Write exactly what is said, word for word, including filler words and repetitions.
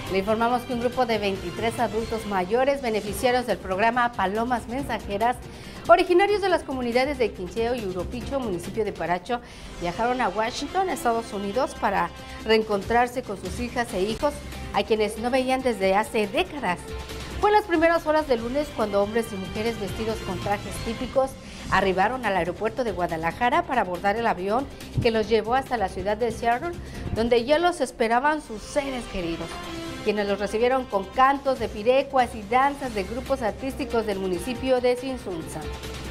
Le informamos que un grupo de veintitrés adultos mayores beneficiarios del programa Palomas Mensajeras, originarios de las comunidades de Quincheo y Uropicho, municipio de Paracho, viajaron a Washington, Estados Unidos, para reencontrarse con sus hijas e hijos, a quienes no veían desde hace décadas. Fue en las primeras horas del lunes cuando hombres y mujeres vestidos con trajes típicos arribaron al aeropuerto de Guadalajara para abordar el avión que los llevó hasta la ciudad de Seattle, donde ya los esperaban sus seres queridos, quienes los recibieron con cantos de pirecuas y danzas de grupos artísticos del municipio de Tzintzuntzan.